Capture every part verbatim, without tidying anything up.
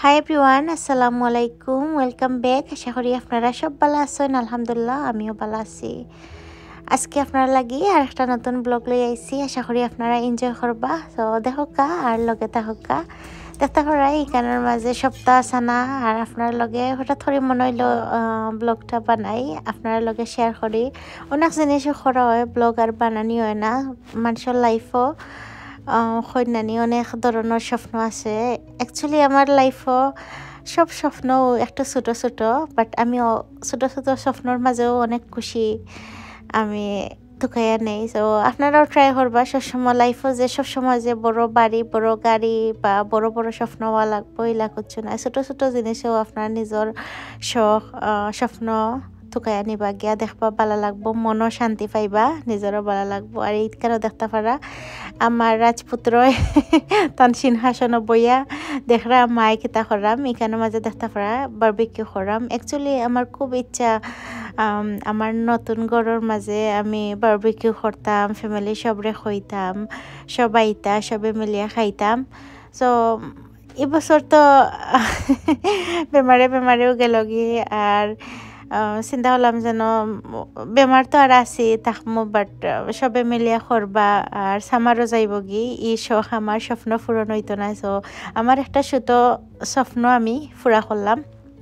Hi everyone, আসসালামু আলাইকুম। Welcome back. আশা করি আপনারা সব ভালো আছেন। আলহামদুলিল্লাহ আমিও ভালো আছি। আজকে আপনারা লাগি আর একটা নতুন ব্লগ লই আইছি। আশা করি আপনারা এনজয় করবা। তো দেখোকা আর লগে থাকা দেখতে করা এইখানের মাঝে সপ্তাহ আসানা আর আপনার লগে হঠাৎ করে মনে হইলো ব্লগটা বানাই আপনার লগে শেয়ার করি। অনেক জিনিসও করা হয়, ব্লগ আর বানানি হয় না। মানুষের লাইফও কন্যানি অনেক ধরনের স্বপ্ন আছে। অ্যাকচুয়ালি আমার লাইফও সব স্বপ্ন একটা ছোট ছোট, বাট আমি ছোট ছোট স্বপ্নর মাঝেও অনেক খুশি আমি ঢুকাইয়া নেই। তো আপনারাও ট্রাই করবা সবসময় লাইফও যে সবসময় যে বড় বাড়ি বড় গাড়ি বা বড় বড় স্বপ্ন লাগবো এলা করছো না। ছোট ছোট জিনিসেও আপনার নিজের শখ স্বপ্ন থুকাইয়া নিবা গিয়া দেখবা ভালো লাগবো, মনও শান্তি পাইবা, নিজেরও ভালো লাগবো। আর এইখানেও দেখতে পারা আমার রাজপুত্র তান সিংহাসন বইয়া দেখরা মাই কিতা করাম, এখানে মাঝে দেখতে পারা বারবিকিউ করাম। অ্যাকচুয়ালি আমার খুব ইচ্ছা আমার নতুন ঘরের মাঝে আমি বারবিকিউ করতাম, ফ্যামিলি সবরে খইতাম, সবাই আইতা সবে মিলিয়া খাইতাম। সো এবছর তো বেমারে বেমারেও গেল গিয়ে আর চিন্তা করলাম যেন বেমার তো আর আছি তাকমো, বাট সবে মিলিয়া করবা আর সামারও যাইব গি ই শখ আমার স্বপ্ন পূরণ হইতো না। সো আমার একটা ছোট স্বপ্ন আমি পুরা করলাম।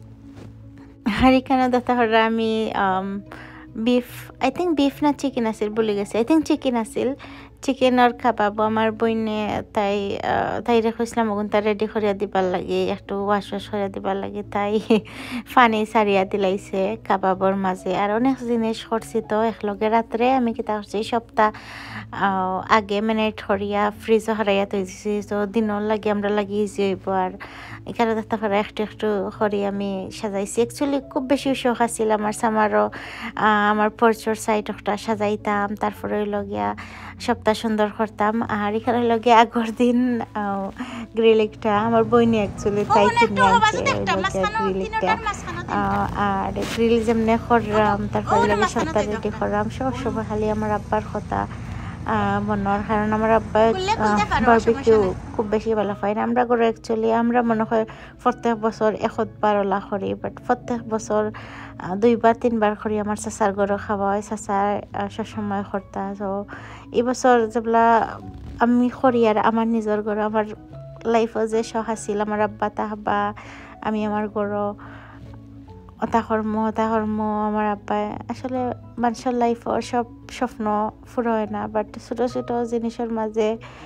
হারিকানা দেখা হরা আমি বিফ আই থিঙ্ক বিফ না চিকেন আছিল বলে গেছে, আই থিঙ্ক চিকেন আছিল। চিকেনের খাবাব আমার বইনে তাই তাই রেখেছিলাম ওগুন তাই রেডি করিয়া দিবার লাগে, একটু ওয়াশ ওয়াশ করিয়া দিবার লাগে, তাই ফানি সারিয়া দিলাইছে কাবাবর মাঝে। আর অনেক জিনিস করছি তো একলগে রাত্রে আমি কিতা করছি সপ্তাহ আগে ম্যানেট করিয়া ফ্রিজও হারাইয়া তৈছি। তো দিনের লাগে আমরা লাগিয়ে যাইব আর এখানে দেখতে পারা একটু একটু করি আমি সাজাইছি। অ্যাকচুয়ালি খুব বেশি শখ আছিল আমার সামারও আমার পরচর সাইড একটা সাজাইতাম, তারপরে লগিয়া সপ্তাহ সুন্দর করতাম। আর এখানে লগে আগর দিন গ্রিলিকটা আমার বইনি অ্যাকচুয়ালি তাই কিনে আনছে গ্রিলিকটা। আর গ্রিল যেমনি করলাম তারপরে লগে সপ্তাহ রেডি করলাম সব সময় খালি আমার আব্বার কথা মনের, কারণ আমার আব্বা বারবিকিউ খুব বেশি ভালো পায় না। আমরা করে অ্যাকচুয়ালি আমরা মনে হয় প্রত্যেক বছর একবার ওলা করি, বাট প্রত্যেক বছর দুইবার তিনবার করি আমার চাচার গরু খাওয়া হয়, চাচার সবসময় করতা। তো এই বছর যেগুলা আমি করি আর আমার নিজের গরু আমার লাইফও যে শখ আছিল আমার আব্বা তাহাবা আমি আমার গরু ওটা কর্ম ওটা কর্ম আমার আব্বাই আসলে মানুষের লাইফও সব স্বপ্ন পুরো হয় না, বাট ছোটো ছোটো জিনিসের মাঝে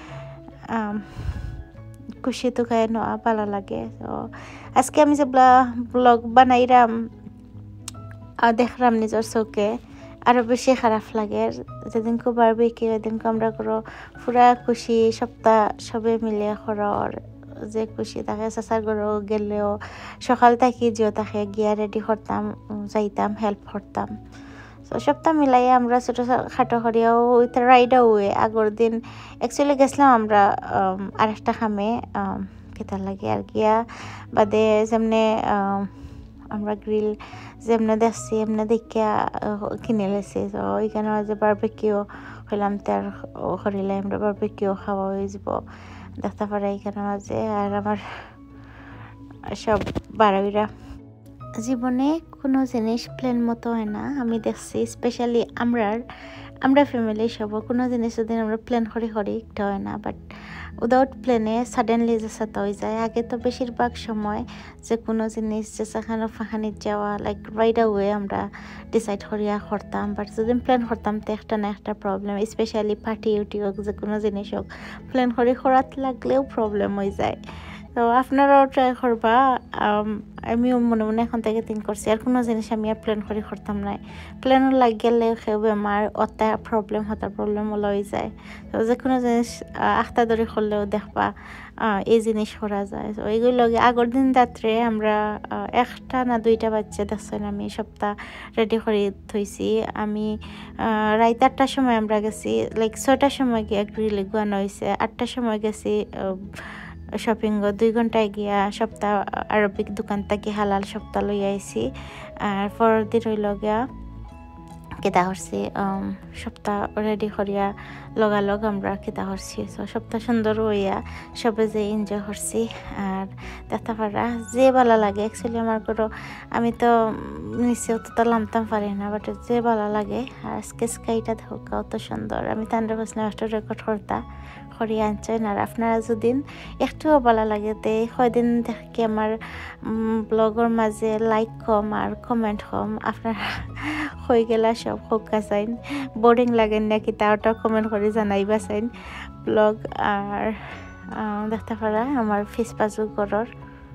খুশি তো খাই নেওয়া ভালো লাগে। তো আজকে আমি যেগুলা ব্লগ বানাইরাম দেখলাম নিজের চোখে আরও বেশি খারাপ লাগে। যেদিনকে বারবিকিউ ওইদিনকে আমরা করো পুরা খুশি সপ্তাহ সবে মিলে করার যে খুশি থাকে। চাচার ঘরেও গেলেও সকাল থাকি জিও তাকে গিয়া রেডি করতাম, যাইতাম, হেল্প করতাম। তো সপ্তাহ মিলাই আমরা ছোটো খাটো করিয়াও ওইটা রাইডাও হয়ে আগর দিন অ্যাকচুয়ালি গেছিলাম আমরা আরেকটা খামে কেতার লাগে আর গিয়া বাদে যেমনে আমরা গ্রিল যেমনে দেখছি এমনি দেখিয়া কিনে লেছি। তো ওইখানে যে বারবিকিউ হইলাম তার করিলে আমরা বারবিকিউ খাওয়া হয়ে যাব দেখতে পারা এইখানে মাঝে। আর আমার সব বারোইরা জীবনে কোনো জিনিস প্ল্যান মতো হয় না আমি দেখছি, স্পেশালি আমরার আমরা ফ্যামিলি সব কোনো জিনিস যদি আমরা প্ল্যান করি করি একটা হয় না, বাট উইদাউট প্ল্যানে সাডেনলি যে সাথে হয়ে যায়। আগে তো বেশিরভাগ সময় যে কোনো জিনিস যে সেখানে ফাঁকানির যাওয়া লাইক রাইড ওয়ে আমরা ডিসাইড করিয়া করতাম, বাট যদি প্ল্যান করতাম তো একটা না একটা প্রবলেম, স্পেশালি পার্টি উটি হোক যে কোনো জিনিস হোক প্ল্যান করে করাত লাগলেও প্রবলেম হয়ে যায়। তো আপনারাও ট্রাই করবা। আমিও মনে মনে এখন থেকে থিঙ্ক করছি আর কোনো জিনিস আমি আর প্ল্যান করে করতাম না, প্ল্যানও লাগ গেলে সেও বেমার অতা প্রবলেম হতার প্রবলেম ওলা হয়ে যায়। তো যে কোনো জিনিস আখতা ধরে করলেও দেখবা এই জিনিস করা যায়। তো এইগুলো লগে আগর দিন রাত্রে আমরা একটা না দুইটা বাচ্চা দেখছেন আমি সপ্তাহ রেডি করে থইছি। আমি রাত আটটার সময় আমরা গেছি, লাইক ছয়টার সময় গিয়ে গ্রিলে গুয়ানো হয়েছে, আটটার সময় গেছি শপিং দুই ঘন্টায় গিয়া সপ্তাহ আরবিক দোকান থেকে হালাল সপ্তাহ লই আইছি। আর পরের দিন হইল গিয়া কেতা করছি সপ্তাহ রেডি করিয়া লগালগ আমরা কেতা করছি। সো সপ্তাহ সুন্দর হইয়া সবে যে এনজয় করছি আর দেখতে পারা যে ভালো লাগে। অ্যাকচুয়ালি আমার করো আমি তো নিচেও তো নামতাম পারি না, বাট যে ভালো লাগে। আর আজকে স্কাইটা দেখো কত সুন্দর। আমি তান্ডা বসলে মাস্টার রেকর্ড করতা করি আনছেন। আর আপনারা যদি একটুও ভালো লাগে তে কয়দিন থেকে আমার ব্লগের মাঝে লাইক কম আর কমেন্ট কম, আপনারা হয়ে গেলা সব হোক চাইন বোরিং লাগেন নাকি তা ওটা কমেন্ট করে জানাইবা চাইন ব্লগ। আর দেখতে পারা আমার ফেস পাজু করার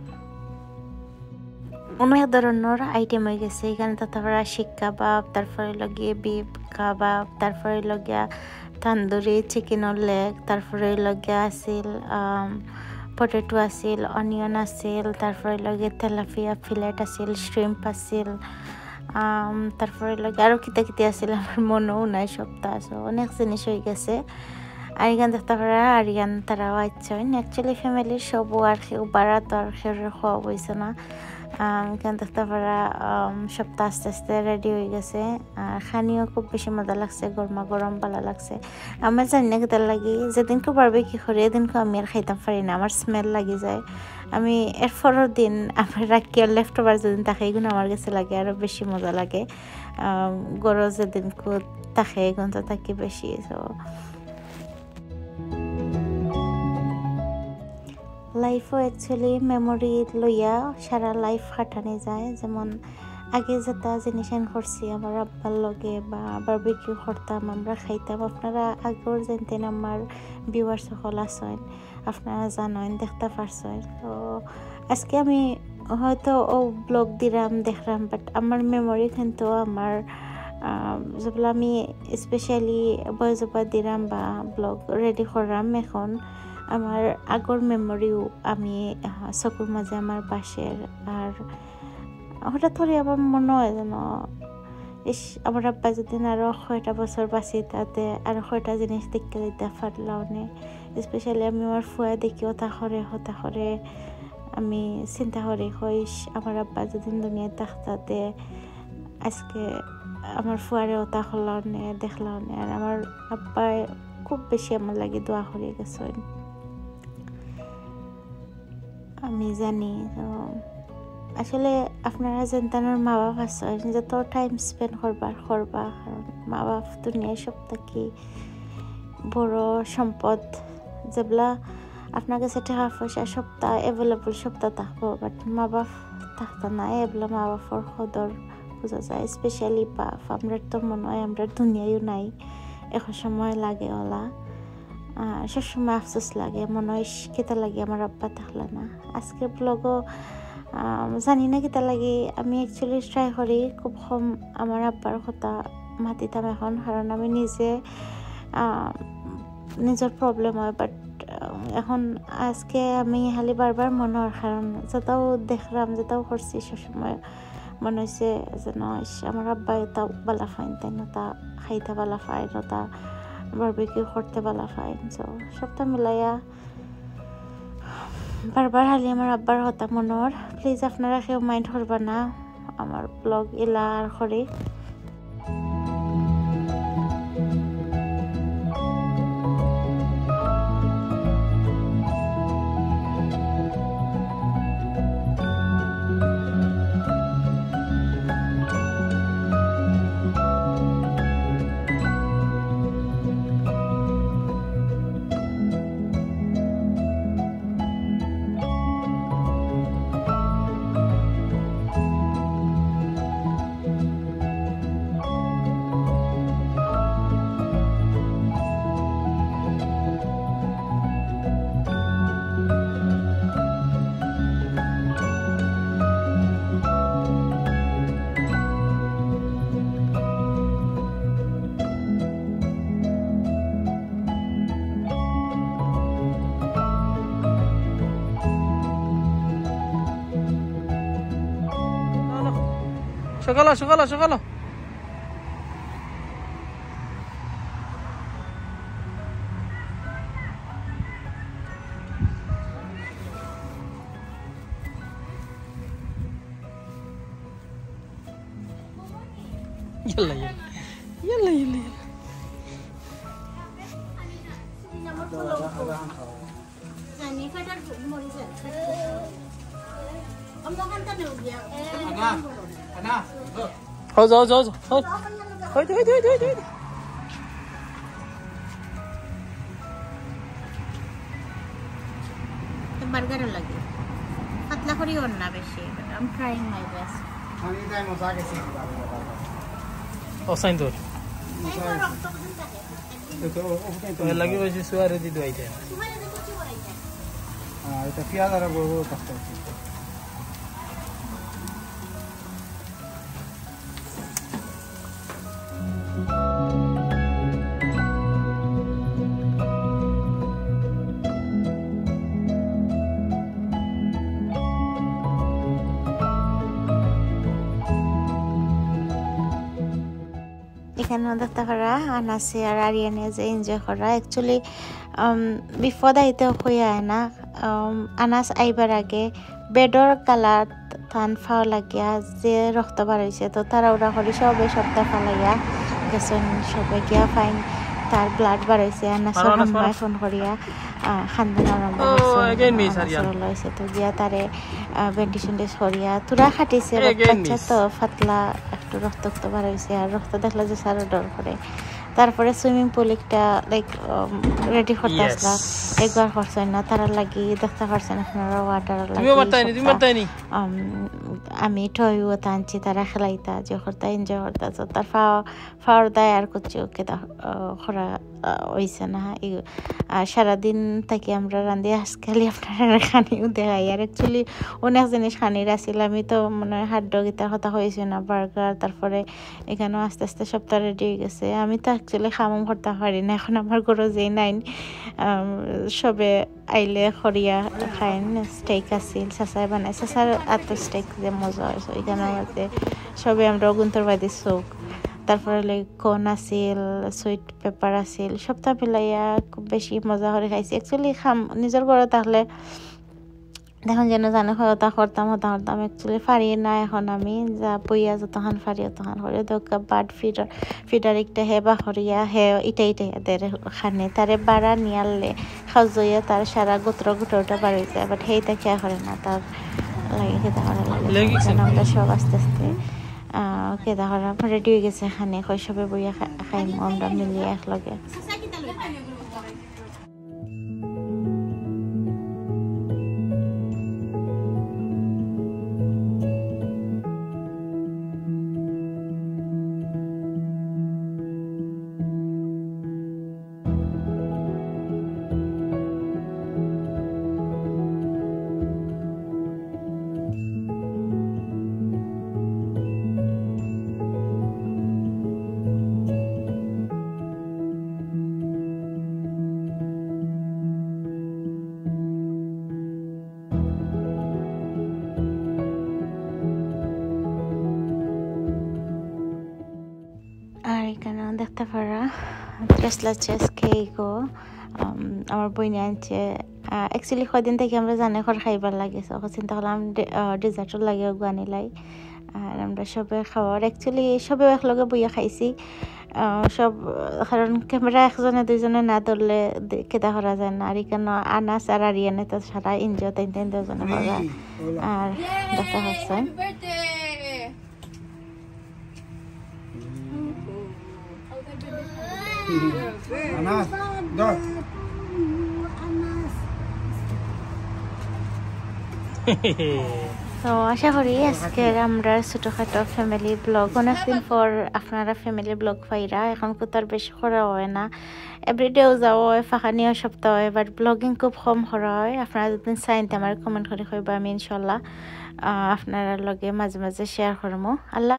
অনেক ধরনের আইটেম হয়ে গেছে এখানে। দেখতে পারা শিক কাবাব, তারপরে লাগিয়ে বিফ কাবাব, তারপরে লগিয়া তান্দুরি চিকেনের লেগ, তারপরে লগিয়া আছিল পটেটো আছিল, অনিয়ন আছিল, তারপরে লগে তেলাপিয়া ফিলেট আছিল, শ্রিম্প আছিল, তারপরে লগে আরও কিতা কিতা আছিল আমার মনেও নাই সপ্তাহ। আছে অনেক জিনিস হয়ে গেছে। আর এখান দেখতে পারা আরিয়ান তারাও আইছেন। অ্যাকচুয়ালি ফ্যামিলির সবও আর কেউ বাড়া তো আর কেউ খাওয়া হয়েছে না। এখান দেখতে পারা সপ্তাহ আস্তে আস্তে রেডি হয়ে গেছে। আর খানিও খুব বেশি মজা লাগছে, গরমা গরম ভালো লাগছে। আমার জানি না কেতার লাগি যেদিনকে পারবে কি করে এদিনকে আমি আর খাইতাম পারি না, আমার স্মেল লাগি যায়। আমি এর পরের দিন আমার রাখি আর লেফট ওভার যেদিন থাকে এগুলো আমার কাছে লাগে আরও বেশি মজা লাগে। গরজ যেদিন থাকে এগুলো তো থাকি বেশি। তো লাইফও অ্যাকচুয়ালি মেমোরি লইয়া সারা লাইফ কাটানো যায়। যেমন আগে যেটা জিনিস এন করছি আমার আব্বার লগে বা বারবিকিউ করতাম, আমরা খাইতাম। আপনারা আগেও জানতেন আমার ভিউয়ার্স সকল আছেন, আপনারা জানেন দেখতে পারছেন। তো আজকে আমি হয়তো ও ব্লগ দিলাম দেখলাম, বাট আমার মেমোরি কিন্তু আমার যেগুলো আমি স্পেশালি বয়সবা দিলাম বা ব্লগ রেডি করলাম এখন আমার আগর মেমোরিও আমি চকুর মাঝে আমার পাশের। আর হঠাৎ করে আমার মনে হয় যেন ইস আমার আব্বা যদি আরও কয়টা বছর বাঁচি তাতে আরও কয়টা জিনিস দেখতে দিতে পারলাম না। স্পেশালি আমি আমার ফুয়া দেখি হতা করে হতা করে আমি চিন্তা করি হইস আমার আব্বা যদি দুনিয়া থাকতে আজকে আমার ফুয়ারে হতা করলাম নে দেখলাম না। আর আমার আব্বাই খুব বেশি আমার লাগে দোয়া করে গেছেন আমি জানি। তো আসলে আপনারা যেনতানোর মা বাপ আছেন যত টাইম স্পেন্ড করবার করবা, কারণ মা বাপ দুনিয়ায় সব থেকে বড় সম্পদ। যেগুলা আপনার কাছে টাকা পয়সা সপ্তাহ অ্যাভেলেবল সপ্তাহ থাকবো, বাট মা বাপ থাকতো না এগুলো মা বাপর কদর বোঝা যায়। স্পেশালি বাপ আমরা তো মনে হয় আমরা দুনিয়ায়ও নাই, এখন সময় লাগে ওলা সবসময় আফসোস লাগে, মনে হয় কেতা লাগে আমার আব্বা থাকলে না। আজকের ব্লগও জানি না কেতা লাগে। আমি অ্যাকচুয়ালি ট্রাই করি খুব কম আমার আব্বার কথা মাতিতাম এখন, কারণ আমি নিজে নিজের প্রবলেম হয়। বাট এখন আজকে আমি খালি বারবার মনে হয়, কারণ যেটাও দেখলাম যেটাও করছি সবসময় মনে হয়েছে যেন আমার আব্বাই তা বালা ফাইন তাই না, তা খাইতে বালা ফাইন তা বারবিকিউ করতে বালা ফাইন। সো সবটা মিলাইয়া বারবার খালি আমার আব্বার কথা মনের। প্লিজ আপনারা কেউ মাইন্ড করবা না আমার ব্লগ এলা আর করে। সকালো সকালো সকালো يلا يلا يلا يلا يلا हो जाओ जाओ जाओ हो हो हो हो हो বার্গার লাগে পাতলা করি ওর না বেশি I am trying my best আমি তাই মজা গেছি অসাইন তোর তো ওকে তো তো লাগি বসে সুয়ারে দি দইতে হ্যাঁ এটা পেঁয়াজ আর বড় বড় কাটতে হবে এখানে দেখতে পারা আনাসে আর আরিয়ানে যে এনজয় করা অ্যাকচুয়ালি বিপদ আইতে হইয়া না আনাস আইবার আগে বেডর কালার টান ফাও লাগিয়া যে রক্ত বার হয়েছে তো তারা ওরা করে সবে সপ্তাহ ফালাইয়া গেছেন সবে গিয়া ফাইন তার ব্লাড বার হয়েছে আনাসের হাম্মায় ফোন করিয়া খান্দান আরম্ভ হয়েছে তো গিয়া তারে বেন্ডিস বেন্ডিস করিয়া তুরা খাটিছে বাচ্চা তো ফাতলা একটু রক্ত রক্ত বার হয়েছে আর রক্ত দেখলে যে সারও ডর করে তারপরে সুইমিং পুল একটা লাইক রেডি করতে আসলা একবার করছেন না তারা লাগি দেখতে পারছেন আপনারা ওয়াটার লাগি আমি টয়ও টানছি তারা খেলাইতা যে করতে এনজয় করতে তার ফাও ফাওয়ার দায় আর কিছু কেদা করা হয়েছে না আর সারাদিন থেকে আমরা রান্ধি আজকালই আপনারা খানিও দেখাই আর অ্যাকচুয়ালি অনেক জিনিস খানির আসছিল আমি তো মনে হয় হাত ডগিতার কথা হয়েছে না বার্গার তারপরে এখানেও আস্তে আস্তে সপ্তাহ রেডি হয়ে গেছে আমি তো অ্যাকচুয়ালি খামম করতে পারি না এখন আমার ঘরে যেই নাইন সবে আইলে খরিয়া খাইন স্টেক আছিল চাচাই বানাই চাচার আত স্টেক যে মজা হয়েছে ওইখানে আমাদের সবে আমরা গুন্তরবাদী চৌক তারপরে লাইক কোন আছিল সুইট পেপার আছিল সপ্তাহ মিলাইয়া খুব বেশি মজা করে খাইছি অ্যাকচুয়ালি খাম নিজের ঘরে থাকলে দেখুন যেন জানে হতা করতাম হতা করতাম অ্যাকচুয়ালি ফারি না এখন আমি যা বইয়া যতখান ফারি তখন করে দোকা বাড ফিডার ফিডার একটা হে বা করিয়া হে ইটা ইটা দের খানে তারে বাড়া নিয়ালে খাওয়াইয়া তার সারা গোত্র গোটরটা বাড়ি যায় বাট সেইটা খেয়া করে না তার লাগে খেতে করা লাগে আমরা সব আস্তে আস্তে কেদা করা রেডি হয়ে গেছে এখানে সবে বইয়া খাইম আমরা মিলিয়ে একলগে দেখতে পারা টেসলা চেস কেকও আমার বই নিয়ে আনছে অ্যাকচুয়ালি কদিন থেকে আমরা জানি ঘর খাইবার লাগে চিন্তা করলাম ডেজার্টও লাগে আনিলাই আর আমরা সবে খাওয়ার অ্যাকচুয়ালি সবে একলগে বইয়া খাইছি সব কারণ ক্যামেরা একজনে দুইজনে না ধরলে কেদা করা যায় না আর এখানে আনাস আর আরিয়ানে তো সারা এনজয় তিন তিন দুজনে করা আর দেখা হচ্ছে Anas, dor. তো আশা করি আজকের আমরা ছোটখাটো ফ্যামিলি ব্লগ অনেকদিন পর আপনারা ফ্যামিলি ব্লগ পাইরা এখন কোথাও বেশি করা হয় না এভরিডেও যাওয়া হয় ফাঁকানিও সপ্তাহ হয় বাট ব্লগিং খুব কম করা হয় আপনারা যদি চাইন আমার কমেন্ট করে কইবা আমি ইনশাল্লাহ আপনারা লগে মাঝে মাঝে শেয়ার করবো আল্লাহ।